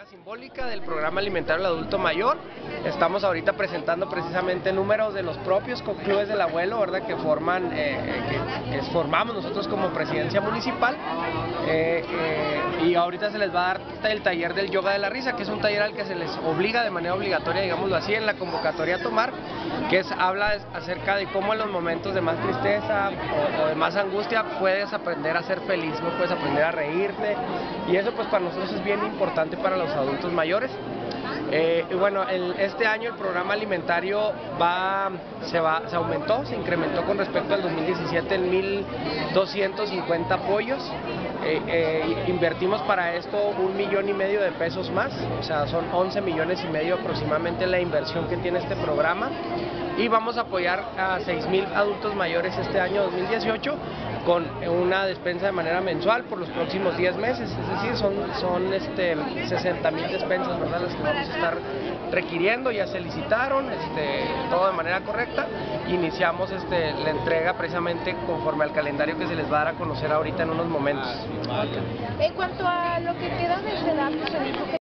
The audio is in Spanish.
simbólica del programa alimentario del adulto mayor. Estamos ahorita presentando precisamente números de los propios clubes del abuelo, ¿verdad? Que formamos nosotros como presidencia municipal. Y ahorita se les va a dar el taller del yoga de la risa, que es un taller al que se les obliga de manera obligatoria, digámoslo así, en la convocatoria a tomar, habla acerca de cómo en los momentos de más tristeza o de más angustia puedes aprender a ser feliz, ¿no? Puedes aprender a reírte, y eso pues para nosotros es bien importante para los adultos mayores. Y bueno, este año el programa alimentario se aumentó, se incrementó con respecto al 2017 en 1,250 apoyos. Invertimos para esto 1,5 millones de pesos más, o sea, son 11,5 millones aproximadamente la inversión que tiene este programa, y vamos a apoyar a 6,000 adultos mayores este año 2018 con una despensa de manera mensual por los próximos 10 meses, es decir, son 60,000 despensas, ¿verdad?, las que vamos a estar requiriendo. Ya se licitaron, todo de manera correcta. Iniciamos la entrega precisamente conforme al calendario que se les va a dar a conocer ahorita en unos momentos. En cuanto a lo que queda de ese dato, se dijo que